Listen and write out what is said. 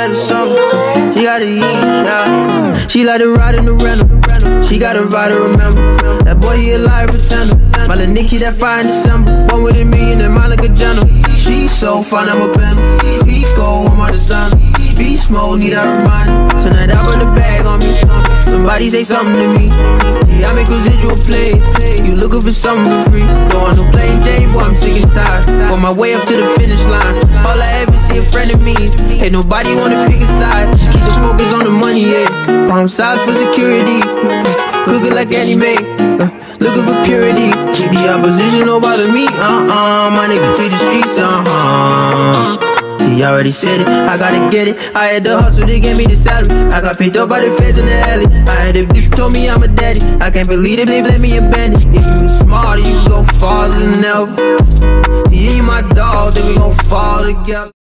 like the summer. She gotta eat, yeah. She like to ride in the rental. She got a ride to remember. That boy, he a liar pretender. My little Nikki, that fire in December. Born with a million and my like a general. She so fine, I'm a pen. Peace go on my designer. Beast mode, need a reminder. Tonight I put the bag on me. Somebody say something to me. Yeah, I make residual plays. You looking for something for free. Don't want no plain Jane, boy, I'm sick and tired. On my way up to the finish line. All I ever see a friend of me. Ain't nobody wanna pick a side. Just keep the focus on the money, yeah. Palm size for security. Cooking like anime. Looking for purity. Keep the opposition, don't bother me. My nigga feed the streets, He already said it, I gotta get it. I had to hustle, they gave me the salary. I got picked up by the feds in the alley. I had a bitch told me I'm a daddy. I can't believe it, they let me abandon. If you smarter, you go farther than ever. You ain't my dog, then we gon' fall together.